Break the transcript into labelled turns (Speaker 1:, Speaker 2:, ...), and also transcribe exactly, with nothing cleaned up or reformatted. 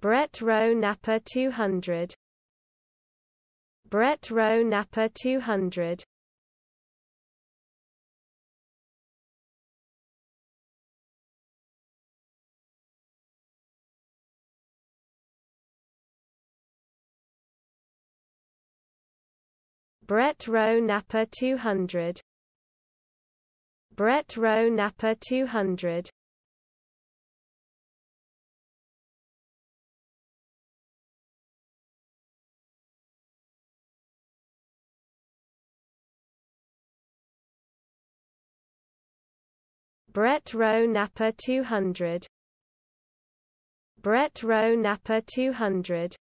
Speaker 1: Brett Rowe NAPA two hundred. Brett Rowe NAPA two hundred. Brett Rowe NAPA two hundred. Brett Rowe NAPA two hundred. Brett Rowe NAPA two hundred. Brett Rowe NAPA two hundred.